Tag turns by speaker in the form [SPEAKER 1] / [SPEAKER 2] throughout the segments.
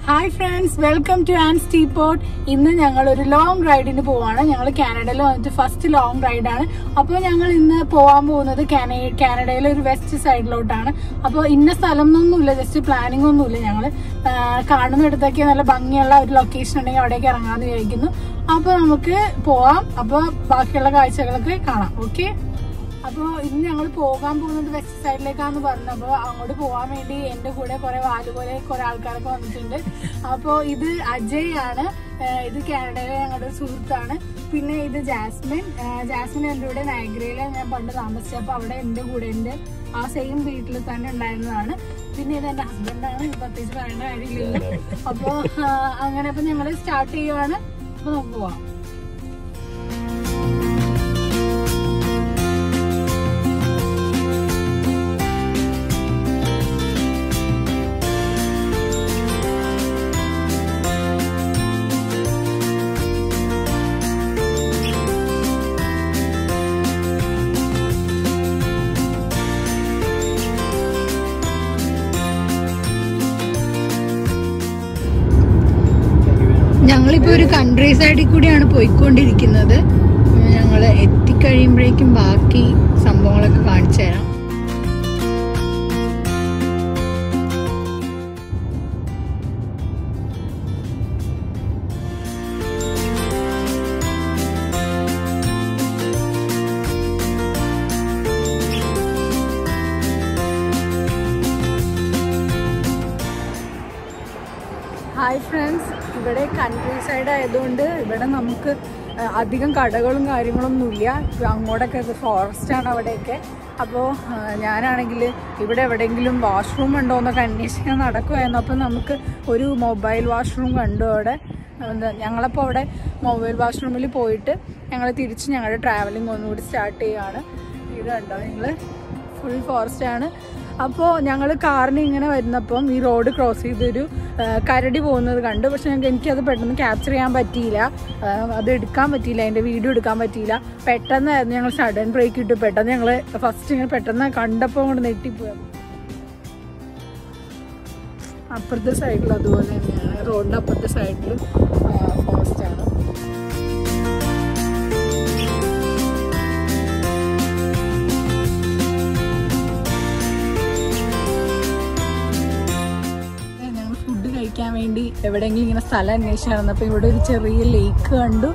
[SPEAKER 1] Hi friends, welcome to Ann's teapot. ഇന്ന് ഞങ്ങൾ ഒരു ലോങ് റൈഡിന് പോവാണ്. ഞങ്ങൾ കാനഡയിൽ വന്നിട്ട് ഫസ്റ്റ് ലോങ് റൈഡാണ്. അപ്പോൾ ഞങ്ങൾ ഇന്ന് പോകാൻ പോകുന്നത് കാനഡയിലെ ഒരു വെസ്റ്റ് സൈഡിലോട്ടാണ്. അപ്പോൾ ഇന്ന സ്ഥലം ഒന്നുമില്ല, ജസ്റ്റ് പ്ലാനിങ് ഒന്നുമില്ല. ഞങ്ങൾ കാണുന്നിടത്തൊക്കെ നല്ല ഭംഗിയുള്ള ഒരു ലൊക്കേഷൻ ഉണ്ടെങ്കിൽ അവിടേക്ക് ഇറങ്ങാമെന്ന് വിചാരിക്കുന്നു. അപ്പോൾ നമുക്ക് പോവാം. അപ്പോൾ ബാക്കിയുള്ള കാഴ്ചകളൊക്കെ കാണാം. ഓക്കെ, അപ്പോൾ ഇന്ന് ഞങ്ങൾ പോകാൻ പോകുന്നത് വെസ്റ്റ് സൈഡിലേക്കാന്ന് പറഞ്ഞു. അപ്പോൾ അങ്ങോട്ട് പോകാൻ വേണ്ടി എൻ്റെ കൂടെ കുറെ വാലുപോലെ കുറെ ആൾക്കാരൊക്കെ വന്നിട്ടുണ്ട്. അപ്പോൾ ഇത് അജയ് ആണ്, ഇത് കാനഡയിലെ ഞങ്ങളുടെ ഒരു സുഹൃത്താണ്. പിന്നെ ഇത് ജാസ്മിൻ എൻ്റെ കൂടെ നയഗ്രയില് ഞാൻ പണ്ട് താമസിച്ചത്. അപ്പോൾ അവിടെ എൻ്റെ കൂടെ എൻ്റെ ആ സെയിം വീട്ടിൽ തന്നെ ഉണ്ടായിരുന്നതാണ്. പിന്നെ ഇത് എൻ്റെ ഹസ്ബൻഡാണ്, പ്രത്യേകിച്ച് പറയേണ്ട കാര്യമില്ല. അപ്പോൾ അങ്ങനെ അപ്പോൾ ഞങ്ങൾ സ്റ്റാർട്ട് ചെയ്യുവാണ്. അപ്പോൾ നമുക്ക് പോവാം. ഞങ്ങളിപ്പോ ഒരു കൺട്രി സൈഡിൽ കൂടിയാണ് പോയിക്കൊണ്ടിരിക്കുന്നത്. ഞങ്ങൾ എത്തിക്കഴിയുമ്പോഴേക്കും ബാക്കി സംഭവങ്ങളൊക്കെ കാണിച്ചു തരാം. ഹായ് ഫ്രണ്ട്സ്, ഇവിടെ കൺട്രി സൈഡ് ആയതുകൊണ്ട് ഇവിടെ നമുക്ക് അധികം കടകളും കാര്യങ്ങളൊന്നുമില്ല. അങ്ങോട്ടൊക്കെ ഫോറസ്റ്റാണ് അവിടെയൊക്കെ. അപ്പോൾ ഞാനാണെങ്കിൽ ഇവിടെ എവിടെയെങ്കിലും വാഷ്റൂം ഉണ്ടോ എന്നൊക്കെ അന്വേഷിക്കാൻ നടക്കുമായിരുന്നു. അപ്പോൾ നമുക്ക് ഒരു മൊബൈൽ വാഷ്റൂം കണ്ടു അവിടെ. ഞങ്ങളപ്പോൾ അവിടെ മൊബൈൽ വാഷ്റൂമിൽ പോയിട്ട് ഞങ്ങൾ തിരിച്ച് ഞങ്ങളുടെ ട്രാവലിംഗ് ഒന്നുകൂടി സ്റ്റാർട്ട് ചെയ്യുകയാണ്. ഇത് കണ്ടോ നിങ്ങൾ, ഫുൾ ഫോറസ്റ്റാണ്. അപ്പോൾ ഞങ്ങൾ കാറിന് ഇങ്ങനെ വരുന്നപ്പം ഈ റോഡ് ക്രോസ് ചെയ്തൊരു കരടി പോകുന്നത് കണ്ടു. പക്ഷെ എനിക്കത് പെട്ടെന്ന് ക്യാപ്ചർ ചെയ്യാൻ പറ്റിയില്ല, അത് എടുക്കാൻ പറ്റിയില്ല, അതിൻ്റെ വീഡിയോ എടുക്കാൻ പറ്റിയില്ല. പെട്ടെന്നായിരുന്നു ഞങ്ങൾ സഡൻ ബ്രേക്ക് ഇട്ടു. പെട്ടെന്ന് ഞങ്ങൾ ഫസ്റ്റ് ഇങ്ങനെ പെട്ടെന്ന് കണ്ടപ്പോൾ അങ്ങോട്ട് നെട്ടിപ്പോയി. അപ്പുറത്തെ സൈഡിൽ അതുപോലെ തന്നെയാണ്, റോഡിൻ്റെ അപ്പുറത്തെ സൈഡിൽ ഫോറസ്റ്റാണ്. കഴിക്കാൻ വേണ്ടി എവിടെയെങ്കിലും ഇങ്ങനെ സ്ഥലം അന്വേഷിച്ചായിരുന്നു. അപ്പോൾ ഇവിടെ ഒരു ചെറിയ ലേക്ക് കണ്ടോ.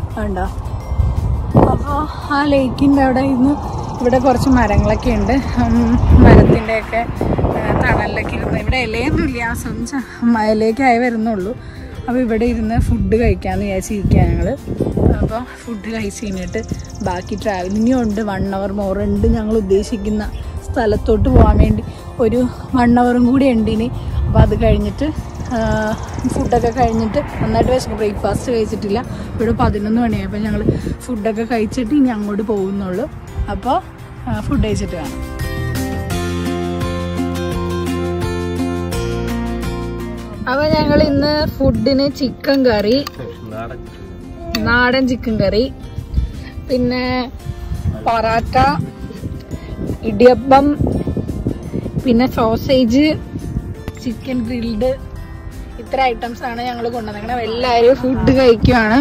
[SPEAKER 1] അപ്പോൾ ആ ലേക്കിൻ്റെ അവിടെ ഇന്ന് ഇവിടെ കുറച്ച് മരങ്ങളൊക്കെ ഉണ്ട്. മരത്തിൻ്റെയൊക്കെ തണലിലൊക്കെ ഇരുന്ന്, ഇവിടെ ഇലയൊന്നുമില്ല, ഇലയൊക്കെയായി വരുന്നുള്ളൂ. അപ്പോൾ ഇവിടെ ഇരുന്ന് ഫുഡ് കഴിക്കാമെന്ന് വിചാരിച്ചിരിക്കുക ഞങ്ങൾ. അപ്പോൾ ഫുഡ് കഴിച്ച് കഴിഞ്ഞിട്ട് ബാക്കി ട്രാവലിംഗ് ഉണ്ട്. 1 hour മോർ ഉണ്ട്. ഞങ്ങൾ ഉദ്ദേശിക്കുന്ന സ്ഥലത്തോട്ട് പോകാൻ വേണ്ടി ഒരു 1 hour കൂടി ഉണ്ട് ഇനി. അപ്പോൾ അത് കഴിഞ്ഞിട്ട് ഫുഡൊക്കെ കഴിഞ്ഞിട്ട് നന്നായിട്ട് വിശക്കും. ബ്രേക്ക്ഫാസ്റ്റ് കഴിച്ചിട്ടില്ല. ഇവിടെ 11 മണിയായി. അപ്പോൾ ഞങ്ങൾ ഫുഡൊക്കെ കഴിച്ചിട്ട് ഇനി അങ്ങോട്ട് പോകുന്നുള്ളൂ. അപ്പോൾ ഫുഡ് കഴിച്ചിട്ട് കാണാം. അപ്പോൾ ഞങ്ങൾ ഇന്ന് ഫുഡിന് ചിക്കൻ കറി, നാടൻ ചിക്കൻ കറി, പിന്നെ പൊറാട്ട, ഇടിയപ്പം, പിന്നെ സോസേജ്, ചിക്കൻ ഗ്രിൽഡ്, ഇത്ര ഐറ്റംസ് ആണ് ഞങ്ങൾ കൊണ്ടുവന്നിരിക്കുന്നത്. എല്ലാവരും ഫുഡ് കഴിക്കുകയാണ്.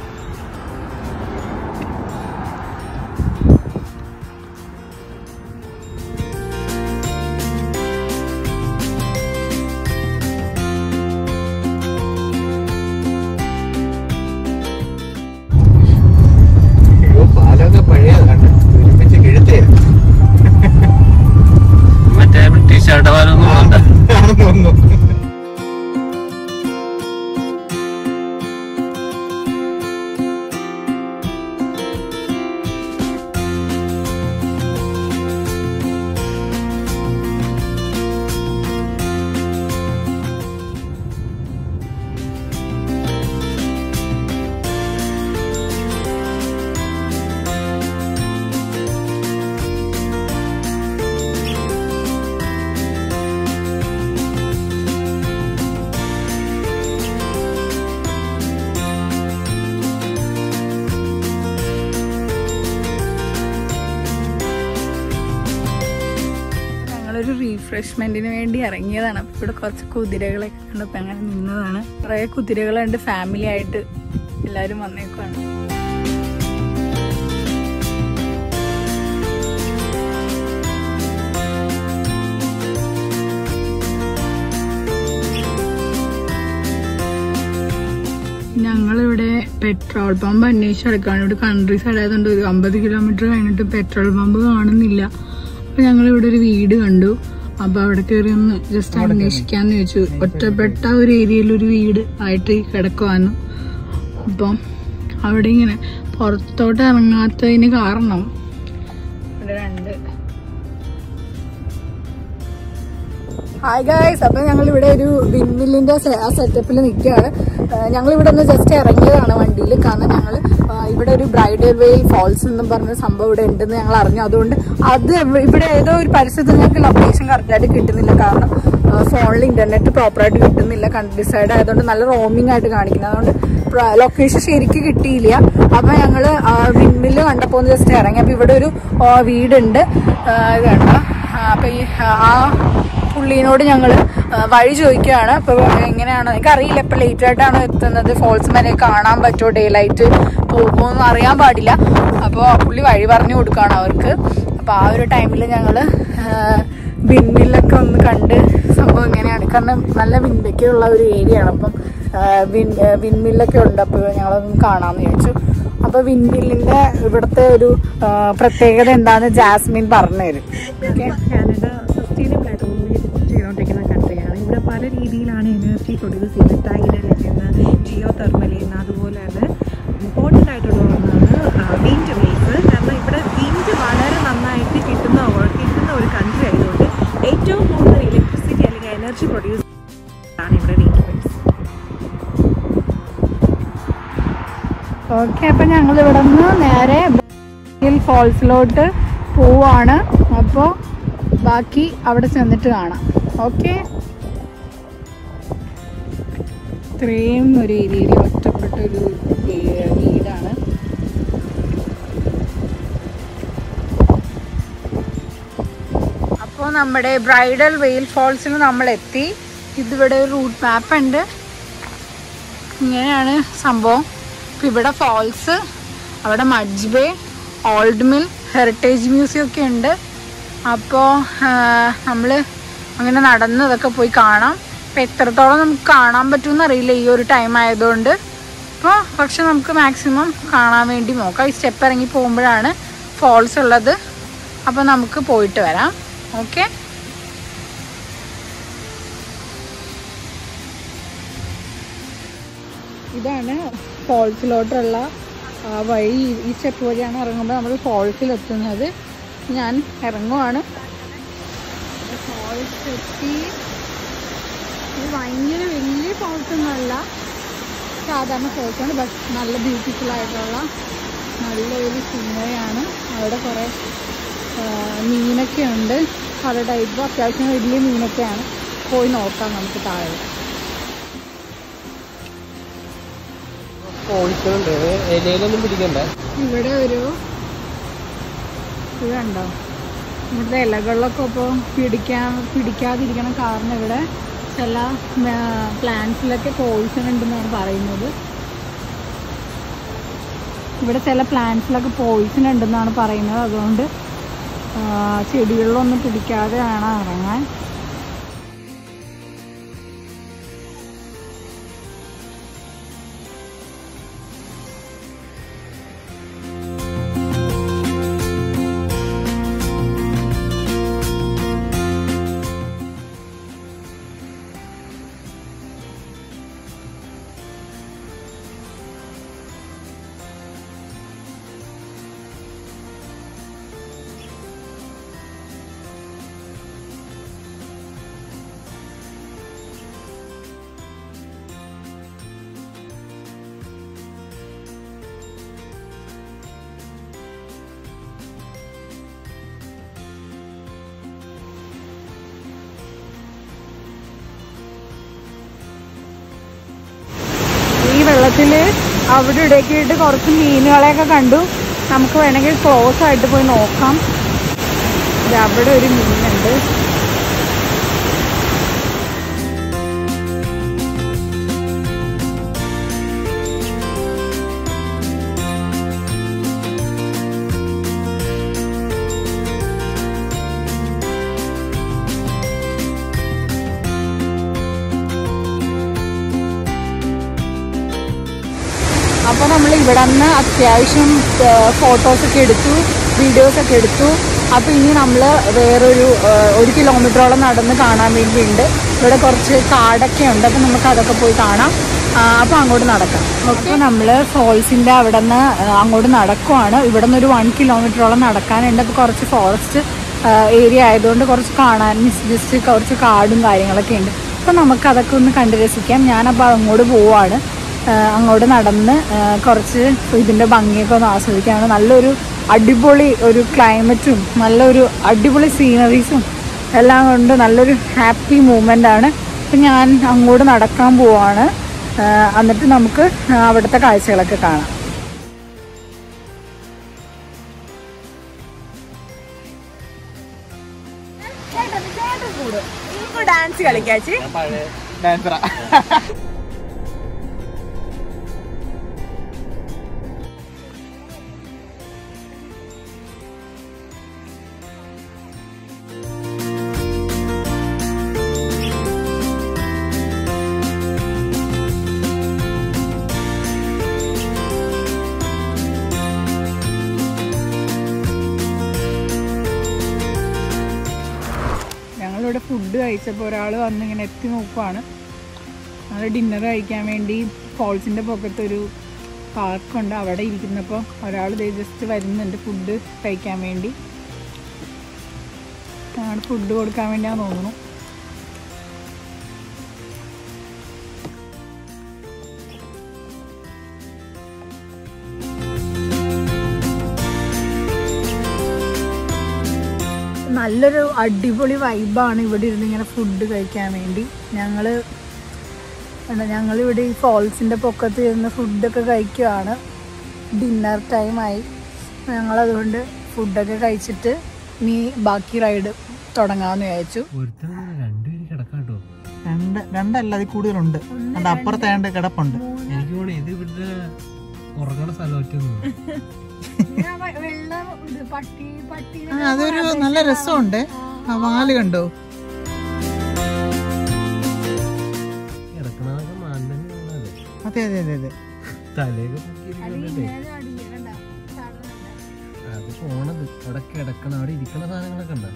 [SPEAKER 2] മറ്റേ ബ്രിട്ടീഷ് ആട്ടവാനൊന്നും
[SPEAKER 1] റിഫ്രഷ്മെന്റിന് വേണ്ടി ഇറങ്ങിയതാണ്. അപ്പൊ ഇവിടെ കുറച്ച് കുതിരകളൊക്കെ കണ്ടപ്പോ അങ്ങനെ നിന്നതാണ്. കുറെ കുതിരകളുണ്ട്, ഫാമിലി ആയിട്ട് എല്ലാരും വന്നേക്കുവാണ്. ഞങ്ങളിവിടെ പെട്രോൾ പമ്പ് അന്വേഷിച്ചെടുക്കാണ്. ഇവിടെ കൺട്രി സൈഡ് ആയതുകൊണ്ട് ഒരു 50 കിലോമീറ്റർ കഴിഞ്ഞിട്ട് പെട്രോൾ പമ്പ് കാണുന്നില്ല. അപ്പൊ ഞങ്ങളിവിടെ ഒരു വീട് കണ്ടു. അപ്പൊ അവിടെ കയറി ഒന്ന് ജസ്റ്റ് അന്വേഷിക്കാന്ന് ചോദിച്ചു. ഒറ്റപ്പെട്ട ഒരു ഏരിയയിൽ ഒരു വീട് ആയിട്ട് കിടക്കുവാന്നു. അപ്പം അവിടെ ഇങ്ങനെ പുറത്തോട്ട് ഇറങ്ങാത്തതിന് കാരണം ഇവിടെ രണ്ട് ഹായ് ഗൈസ്. അപ്പൊ ഞങ്ങൾ ഇവിടെ ഒരു വിൻമില്ലിന്റെ സെറ്റപ്പിൽ നിൽക്കുകയാണ്. ഞങ്ങൾ ഇവിടെ ഒന്ന് ജസ്റ്റ് ഇറങ്ങിയതാണ് വണ്ടിയിൽ. കാരണം ഞങ്ങൾ ഇവിടെ ഒരു ബ്രൈഡൽ വെയിൽ ഫോൾസ് എന്നും പറഞ്ഞ സംഭവം ഇവിടെ ഉണ്ടെന്ന് ഞങ്ങൾ അറിഞ്ഞു. അതുകൊണ്ട് അത് ഇവിടെ ഏതോ ഒരു പരിസരത്ത് ഞങ്ങൾക്ക് ലൊക്കേഷൻ കറക്റ്റായിട്ട് കിട്ടുന്നില്ല. കാരണം ഫോണിൽ ഇന്റർനെറ്റ് പ്രോപ്പറായിട്ട് കിട്ടുന്നില്ല. കൺട്രി സൈഡ് ആയതുകൊണ്ട് നല്ല റോമിംഗ് ആയിട്ട് കാണിക്കുന്നത്. അതുകൊണ്ട് ലൊക്കേഷൻ ശരിക്കും കിട്ടിയില്ല. അപ്പൊ ഞങ്ങള് വിൻമില്ല് കണ്ടപ്പോ ജസ്റ്റ് ഇറങ്ങി. അപ്പൊ ഇവിടെ ഒരു വീടുണ്ട്, ഇത് കണ്ടോ. അപ്പൊ ഈ ആ പുള്ളീനോട് ഞങ്ങൾ വഴി ചോദിക്കുകയാണ്. അപ്പൊ എങ്ങനെയാണോ എനിക്കറിയില്ല, ഇപ്പൊ ലേറ്റ് ആയിട്ടാണോ എത്തുന്നത്, ഫോൾസ് വരെ കാണാൻ പറ്റുമോ, ഡേ ലൈറ്റ് പോകുമോന്നും അറിയാൻ പാടില്ല. അപ്പോൾ പുള്ളി വഴി പറഞ്ഞു കൊടുക്കുകയാണ് അവർക്ക്. അപ്പൊ ആ ഒരു ടൈമിൽ ഞങ്ങള് വിൻമില്ലൊക്കെ ഒന്ന് കണ്ട് സംഭവം എങ്ങനെയാണ്, കാരണം നല്ല വിൻഡൊക്കെ ഉള്ള ഒരു ഏരിയ ആണ്. അപ്പം വിൻമില്ലൊക്കെ ഉണ്ട്. അപ്പോൾ ഞങ്ങളൊന്ന് കാണാമെന്ന് ചോദിച്ചു. അപ്പൊ വിൻമില്ലിന്റെ ഇവിടുത്തെ ഒരു പ്രത്യേകത എന്താണെന്ന് ജാസ്മിൻ പറഞ്ഞു തരും.
[SPEAKER 3] കാനഡ സസ്റ്റൈനബിൾ ആയിട്ട് ചെയ്തുകൊണ്ടിരിക്കുന്ന കൺട്രിയാണ്. ഇവിടെ പല രീതിയിലാണ് എനർജി പ്രൊഡ്യൂസ് ചെയ്യുന്നത്. ടൈഡൽ നിന്ന്, ജിയോ തെർമൽ നിന്ന്, അതുപോലെ തന്നെ ഇമ്പോർട്ടൻ്റ് ആയിട്ടുള്ള ഒന്നാണ് വിൻഡ് വേവ്സ്. കാരണം ഇവിടെ വിൻഡ് വളരെ നന്നായിട്ട് കിട്ടുന്ന ഒരു കൺട്രി ആയതുകൊണ്ട് ഏറ്റവും കൂടുതൽ ഇലക്ട്രിസിറ്റി അല്ലെങ്കിൽ എനർജി പ്രൊഡ്യൂസ് ആണ് ഇവിടെ വിൻഡ് വേവ്സ്.
[SPEAKER 1] ഓക്കെ, അപ്പൊ ഞങ്ങൾ ഇവിടെ നിന്ന് നേരെ ഫോൾസിലോട്ട് പോവാണ്. അപ്പോൾ ബാക്കി അവിടെ ചെന്നിട്ട് കാണാം. ഓക്കെ, ഇത്രയും ഒരു ഏരിയയിൽ ഒറ്റപ്പെട്ട ഒരു വീടാണ്. അപ്പോൾ നമ്മുടെ ബ്രൈഡൽ വെയിൽ ഫോൾസിൽ നമ്മൾ എത്തി. ഇതിവിടെ ഒരു റൂട്ട് മാപ്പ് ഉണ്ട്. ഇങ്ങനെയാണ് സംഭവം. ഇപ്പം ഇവിടെ ഫോൾസ്, അവിടെ Mudge bay, old mill, heritage museum ഒക്കെ ഉണ്ട്. അപ്പോൾ നമ്മൾ അങ്ങനെ നടന്ന് ഇതൊക്കെ പോയി കാണാം. അപ്പം എത്രത്തോളം നമുക്ക് കാണാൻ പറ്റുമെന്ന് അറിയില്ല ഈ ഒരു ടൈം ആയതുകൊണ്ട്. അപ്പോൾ പക്ഷെ നമുക്ക് മാക്സിമം കാണാൻ വേണ്ടി നോക്കാം. ഈ സ്റ്റെപ്പ് ഇറങ്ങി പോകുമ്പോഴാണ് ഫോൾസ് ഉള്ളത്. അപ്പോൾ നമുക്ക് പോയിട്ട് വരാം. ഓക്കെ, ഇതാണ് ഫോൾസിലോട്ടുള്ള വഴി. ഈ സ്റ്റെപ്പ് വഴിയാണ് ഇറങ്ങുമ്പോൾ നമ്മൾ ഫോൾസിൽ എത്തുന്നത്. ഞാൻ ഇറങ്ങുവാണ്. ഫോൾസ് എത്തി. ഇത് ഭയങ്കര വലിയ ഫോൾസ് ഒന്നുമല്ല, സാധാരണ ഫോൾസാണ്. ബട്ട് നല്ല ബ്യൂട്ടിഫുൾ ആയിട്ടുള്ള നല്ലൊരു സീനറിയാണ്. അവിടെ കുറേ മീനൊക്കെ ഉണ്ട്, പല ടൈപ്പ്. അത്യാവശ്യം വലിയ മീനൊക്കെയാണ്. പോയി നോക്കാം നമുക്ക് താഴെ. ഇവിടെ ഒരു ഇത് കണ്ടോ, ഇവിടുത്തെ ഇലകളിലൊക്കെ ഇപ്പോൾ പിടിക്കാതിരിക്കണം. കാരണം ഇവിടെ ചില പ്ലാന്റ്സിലൊക്കെ പോയിസൺ ഉണ്ടെന്നാണ് പറയുന്നത്. ഇവിടെ ചില പ്ലാന്റ്സിലൊക്കെ പോയിസൺ ഉണ്ടെന്നാണ് പറയുന്നത്. അതുകൊണ്ട് ചെടികളിലൊന്നും പിടിക്കാതെ വേണം ഇറങ്ങാൻ. വെള്ളത്തിൽ അവിടെ ഇടയ്ക്ക് ഇട്ട് കുറച്ച് മീനുകളെയൊക്കെ കണ്ടു. നമുക്ക് വേണമെങ്കിൽ ക്ലോസ് ആയിട്ട് പോയി നോക്കാം. അവിടെ ഒരു മീനുണ്ട്. അപ്പോൾ നമ്മൾ ഇവിടെ നിന്ന് അത്യാവശ്യം ഫോട്ടോസൊക്കെ എടുത്തു, വീഡിയോസൊക്കെ എടുത്തു. അപ്പോൾ ഇനി നമ്മൾ വേറൊരു 1 കിലോമീറ്ററോളം നടന്ന് കാണാൻ വേണ്ടിയുണ്ട്. ഇവിടെ കുറച്ച് കാടൊക്കെ ഉണ്ട്, അപ്പോൾ നമുക്ക് അതൊക്കെ പോയി കാണാം. അപ്പോൾ അങ്ങോട്ട് നടക്കാം. അപ്പോൾ നമ്മൾ ഫോൾസിൻ്റെ അവിടെ നിന്ന് അങ്ങോട്ട് നടക്കുവാണ്. ഇവിടെ നിന്ന് ഒരു 1 കിലോമീറ്ററോളം നടക്കാനുണ്ട്. അപ്പോൾ കുറച്ച് ഫോറസ്റ്റ് ഏരിയ ആയതുകൊണ്ട് കുറച്ച് കാണാൻ ജസ്റ്റ് കുറച്ച് കാടും കാര്യങ്ങളൊക്കെ ഉണ്ട്. അപ്പോൾ നമുക്കതൊക്കെ ഒന്ന് കണ്ട് രസിക്കാം. ഞാനപ്പോൾ അങ്ങോട്ട് പോവാണ്. അങ്ങോട്ട് നടന്ന് കുറച്ച് ഇതിൻ്റെ ഭംഗിയൊക്കെ ഒന്ന് ആസ്വദിക്കാണ്. നല്ലൊരു അടിപൊളി ഒരു ക്ലൈമറ്റും നല്ലൊരു അടിപൊളി സീനറീസും എല്ലാം കൊണ്ട് നല്ലൊരു ഹാപ്പി മൂമെൻ്റ് ആണ്. അപ്പം ഞാൻ അങ്ങോട്ട് നടക്കാൻ പോവാണ്. എന്നിട്ട് നമുക്ക് അവിടുത്തെ കാഴ്ചകളൊക്കെ കാണാം.
[SPEAKER 3] ഡാൻസ് കളിക്കാച്ചി
[SPEAKER 4] ഡാൻസറാ.
[SPEAKER 1] ഞങ്ങളിവിടെ ഫുഡ് കഴിച്ചപ്പോൾ ഒരാൾ വന്ന് ഇങ്ങനെ എത്തി നോക്കുവാണ്. ഞങ്ങൾ ഡിന്നർ കഴിക്കാൻ വേണ്ടി ഫോൾസിൻ്റെ പൊക്കത്തൊരു പാർക്കുണ്ട്, അവിടെ ഇരിക്കുന്നപ്പോൾ ഒരാൾ ജസ്റ്റ് വരുന്നുണ്ട് ഫുഡ് കഴിക്കാൻ വേണ്ടി. ഞങ്ങൾ ഫുഡ് കൊടുക്കാൻ വേണ്ടിയാണെന്ന് തോന്നുന്നു. നല്ലൊരു അടിപൊളി വൈബാണ് ഇവിടെ ഇരുന്ന് ഇങ്ങനെ ഫുഡ് കഴിക്കാൻ വേണ്ടി. ഞങ്ങളിവിടെ ഈ ഫോൾസിൻ്റെ പൊക്കത്ത് ഇരുന്ന് ഫുഡൊക്കെ കഴിക്കുകയാണ്. ഡിന്നർ ടൈമായി. ഞങ്ങളതുകൊണ്ട് ഫുഡൊക്കെ കഴിച്ചിട്ട് ഇനി ബാക്കി റൈഡ് തുടങ്ങാമെന്ന് വിചാരിച്ചു.
[SPEAKER 4] രണ്ടല്ല, അതിൽ കൂടുതലുണ്ട്. അപ്പുറത്തെ കിടപ്പുണ്ട്.
[SPEAKER 2] എനിക്ക് തോന്നുന്നു ഇത് ഇവരുടെ ഉറങ്ങണ സ്ഥലം.
[SPEAKER 4] അതൊരു നല്ല രസമുണ്ട്. ആ വാല് കണ്ടോ? അതെ അതെ അതെ അതെ.
[SPEAKER 2] തലയൊക്കെ അത് പോണത് അവിടെ കിടക്കണ അവിടെ ഇരിക്കണ സാധനങ്ങളൊക്കെ ഉണ്ടോ?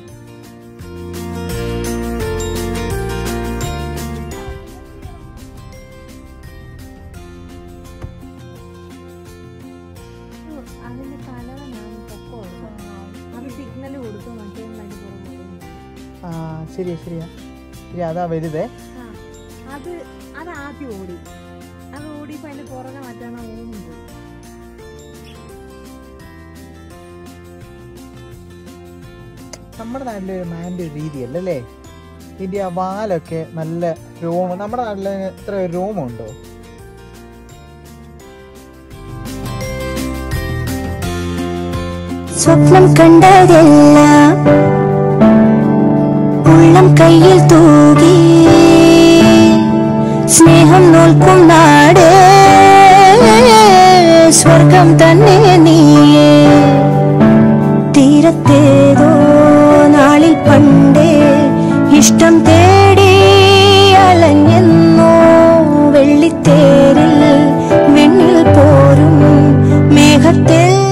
[SPEAKER 4] ശരിയാ ശരിയാ ശരി. അതാ വലുതേ.
[SPEAKER 3] അത് ആദ്യം ഓടി. അത് ഓടിയപ്പോ അതിന്റെ പുറകെ മറ്റാണ് ഓടും പോയി.
[SPEAKER 4] നമ്മുടെ നാട്ടിലെ ഒരു മാൻ്റെ ഒരു രീതിയല്ലേ ഇതിന്റെ ആ വാലൊക്കെ നല്ല രോമം. നമ്മുടെ നാട്ടില് ഇത്ര രോമമുണ്ടോ?
[SPEAKER 5] സ്വപ്നം കണ്ടതെല്ലാം ഉള്ളം കയ്യിൽ തൂകി സ്നേഹം നോൽക്കും നാട് സ്വർഗം തന്നെ നീയേ. തീരത്തേതോ നാളിൽ പണ്ടേ ഇഷ്ടം തേടി അലഞ്ഞെന്നോ വെള്ളിത്തേരിൽ വെണ്ണിൽ പോരും മേഘത്തിൽ